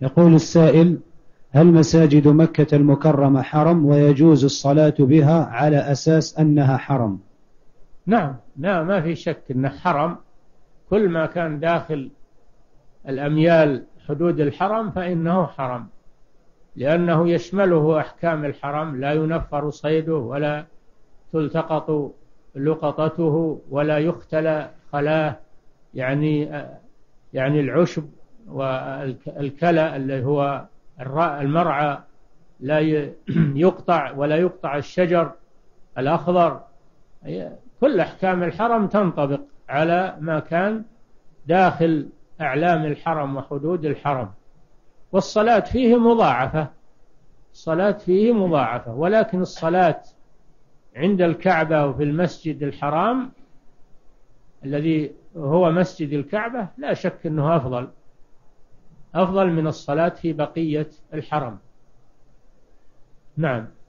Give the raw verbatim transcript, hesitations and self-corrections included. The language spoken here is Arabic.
يقول السائل: هل مساجد مكة المكرمة حرم ويجوز الصلاة بها على أساس أنها حرم؟ نعم، لا ما في شك أنه حرم. كل ما كان داخل الأميال حدود الحرم فإنه حرم، لأنه يشمله أحكام الحرم، لا ينفر صيده ولا تلتقط لقطته ولا يختلى خلاه، يعني يعني العشب والكلى اللي هو المرعى لا يقطع، ولا يقطع الشجر الأخضر. كل أحكام الحرم تنطبق على ما كان داخل أعلام الحرم وحدود الحرم. والصلاة فيه مضاعفة، الصلاة فيه مضاعفة، ولكن الصلاة عند الكعبة وفي المسجد الحرام الذي هو مسجد الكعبة لا شك أنه أفضل أفضل من الصلاة في بقية الحرم. نعم.